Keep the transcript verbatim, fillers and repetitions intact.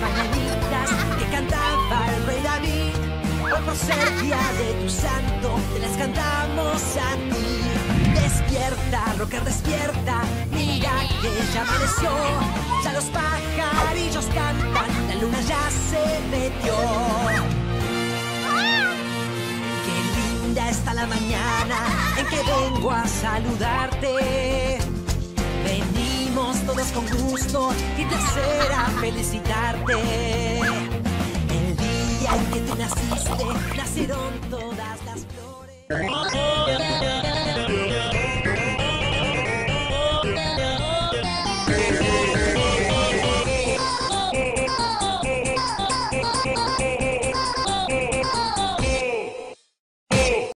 mañanitas que cantaba el rey David. Hoy por ser día de tu santo, te las cantamos a ti. Despierta, rocker, despierta, mira que ya amaneció. Ya los pajarillos cantan, la luna ya se metió. Qué linda está la mañana en que vengo a saludarte. Venimos todos con gusto y placer a felicitarte. El día en que tú naciste, nacieron todas las flores.